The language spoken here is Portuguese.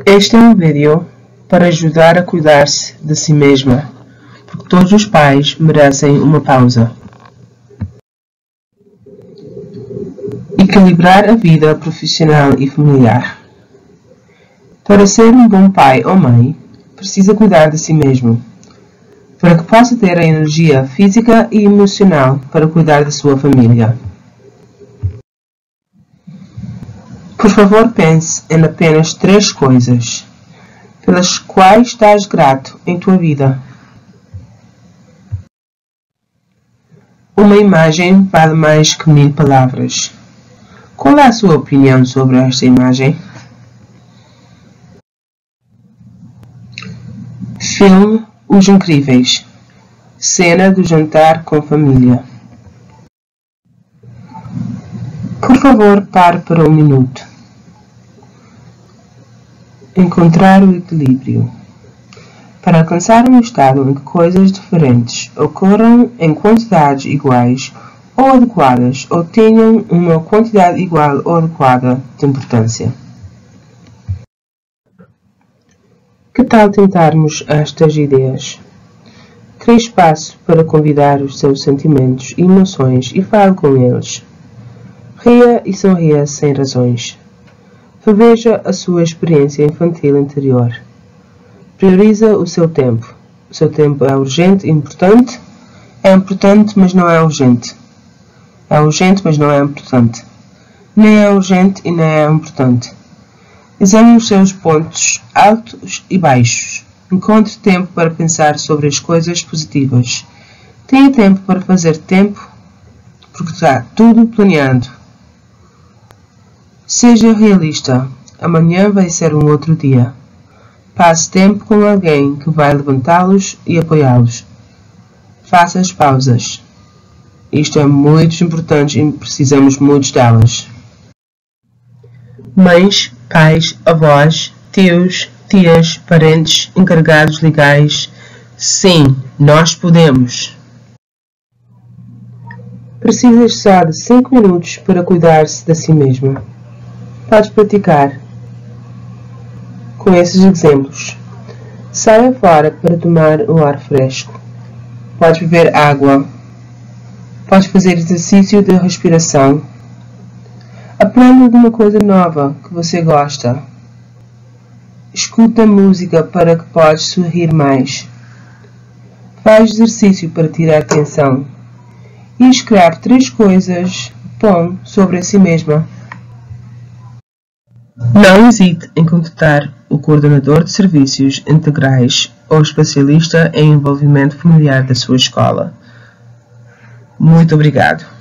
Este é um vídeo para ajudar a cuidar-se de si mesma, porque todos os pais merecem uma pausa. Equilibrar a vida profissional e familiar. Para ser um bom pai ou mãe, precisa cuidar de si mesmo, para que possa ter a energia física e emocional para cuidar da sua família. Por favor, pense em apenas 3 coisas pelas quais estás grato em tua vida. Uma imagem vale mais que 1000 palavras. Qual é a sua opinião sobre esta imagem? Filme Os Incríveis. Cena do jantar com família. Por favor, pare para 1 minuto. Encontrar o equilíbrio. Para alcançar um estado em que coisas diferentes ocorram em quantidades iguais ou adequadas ou tenham uma quantidade igual ou adequada de importância. Que tal tentarmos estas ideias? Crie espaço para convidar os seus sentimentos e emoções e fale com eles. Ria e sorria sem razões. Reveja a sua experiência infantil interior. Prioriza o seu tempo. O seu tempo é urgente e importante? É importante, mas não é urgente. É urgente, mas não é importante. Nem é urgente e nem é importante. Examine os seus pontos altos e baixos. Encontre tempo para pensar sobre as coisas positivas. Tenha tempo para fazer tempo, porque está tudo planeado. Seja realista. Amanhã vai ser um outro dia. Passe tempo com alguém que vai levantá-los e apoiá-los. Faça as pausas. Isto é muito importante e precisamos muito delas. Mães, pais, avós, tios, tias, parentes, encarregados legais. Sim, nós podemos. Precisas só de 5 minutos para cuidar-se de si mesma. Podes praticar com esses exemplos. Saia fora para tomar um ar fresco. Podes beber água. Podes fazer exercício de respiração. Aprenda alguma coisa nova que você gosta. Escuta música para que podes sorrir mais. Faz exercício para tirar atenção. E escreve 3 coisas bom sobre si mesma. Não hesite em contactar o coordenador de serviços integrais ou especialista em envolvimento familiar da sua escola. Muito obrigado.